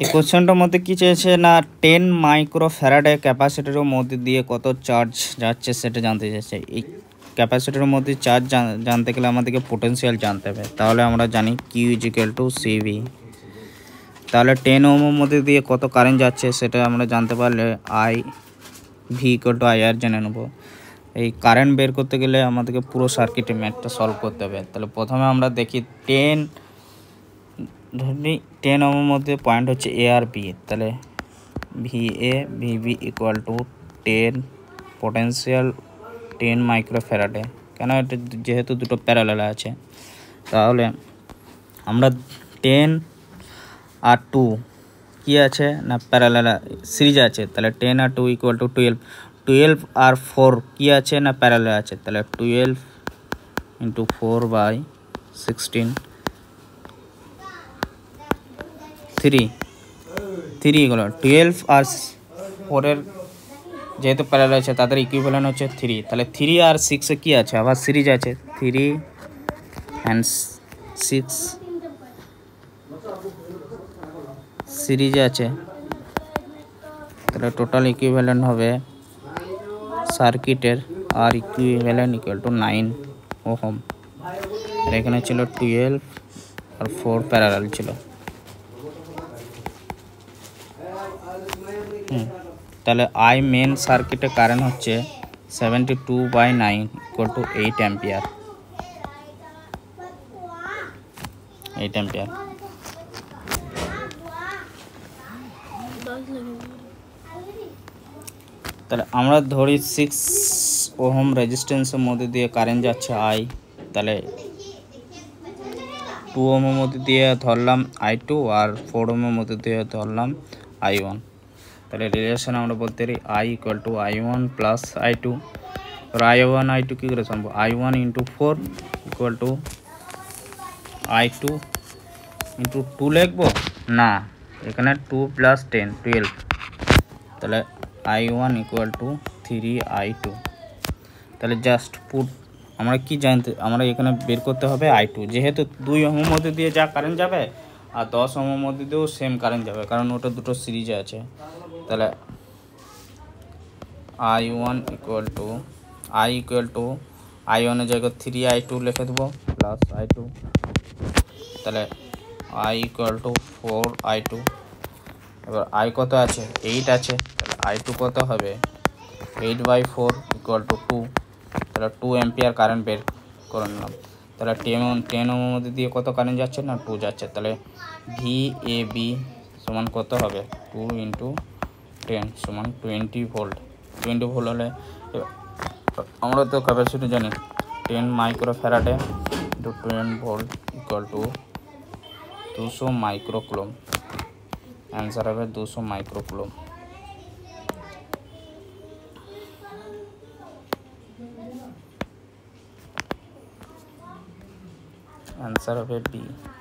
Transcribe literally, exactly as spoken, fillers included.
এই কোশ্চেনটার মধ্যে কি চেয়েছে না টেন মাইক্রো ফ্যারাডে ক্যাপাসিটরের মধ্যে দিয়ে কত চার্জ যাচ্ছে সেটা জানতে চাইছে। এই ক্যাপাসিটরের মধ্যে চার্জ জানতে গেলে আমাদেরকে পোটেনশিয়াল জানতে হবে, তাহলে আমরা জানি Q is equal to CV. তাহলে টেন ওহমের মধ্যে দিয়ে কত কারেন্ট যাচ্ছে সেটা আমরা জানতে পারলে I V equal to I R জেনে নেব। এই কারেন্ট বের করতে গেলে আমাদেরকে পুরো সার্কিটের ম্যাথটা সলভ করতে হবে। তাহলে প্রথমে আমরা দেখি টেন ধরি টেন ওহমের মধ্যে পয়েন্ট হচ্ছে এ আর বি, তাহলে V A V B equal to ten potential ten micro faraday. কেন এটা যেহেতু দুটো প্যারালাল আছে, তাহলে আমরা টেন আর টু কী আছে না প্যারালাল সিরিজ আছে, তাহলে টেন আর two equal to twelve. Twelve আর ফোর কী আছে না প্যারালাল আছে, তাহলে twelve into four by sixteen three three এগুলো টুয়েলভ আর ফোরের যেহেতু প্যারালাল আছে তাদের ইকুইভ্যালেন্ট হচ্ছে থ্রি। তাহলে থ্রি আর সিক্সে কী আছে আবার সিরিজ আছে, থ্রি অ্যান্ড সিক্স সিরিজ আছে, তাহলে টোটাল ইকুইভ্যালেন্ট হবে সার্কিটের আর equivalent equal to nine ohm. আর এখানে ছিল টুয়েলভ আর ফোর প্যারালাল ছিল। হুম তাহলে আই মেন সার্কিটে কারেন্ট হচ্ছে seventy two by nine equal to eight ampere eight ampere তাহলে আমরা ধরি সিক্স ওহম রেজিস্ট্যান্সের মধ্যে দিয়ে কারেন্ট যাচ্ছে আই, তাহলে টু ওহমের মধ্যে দিয়ে ধরলাম আই টু আর ফোর ওহমের মধ্যে দিয়ে ধরলাম আই ওয়ান। তাহলে রিলেশন আমরা বলতে পারি I equal to I one plus I two. এবার আই ওয়ান আই টু কী করে সম্ভব, I one into four equal to I two into two লিখবো না, এখানে টু প্লাস টেন টুয়েলভ, তাহলে I one equal to three I two. তাহলে just put আমরা কি জানতে আমরা এখানে বের করতে হবে আই টু, যেহেতু দুই ওহমের মধ্যে দিয়ে যা কারেন্ট যাবে আর দশ ওহমের মধ্যে দিয়েও সেম কারেন্ট যাবে কারণ ওটা দুটো সিরিজে আছে। তাহলে I one equal to I equal to I ওয়ানের জায়গায় থ্রি আই টু লিখে দেবো প্লাস আই টু, তাহলে I equal to four I two. এবার আই কত আছে এইট আছে, তাহলে আই টু কত হবে eight by four equal to two, তাহলে টু অ্যাম্পিয়ার কারেন্ট বের করে নিলাম। তাহলে টেন টেন ওহমের মধ্যে দিয়ে কত কারেন্ট যাচ্ছে না টু যাচ্ছে, তাহলে ভি এ বি সমান কত হবে টু ইন্টু টেন সমান টোয়েন্টি ভোল্ট। টোয়েন্টি ভোল্ট হলে আমরা তো ক্যাপাসিটি জানি ten micro faraday into ten volt equal to দুশো মাইক্রো কুলম। অ্যান্সার হবে দুশো মাইক্রো কুলম। অ্যান্সার হবে বি।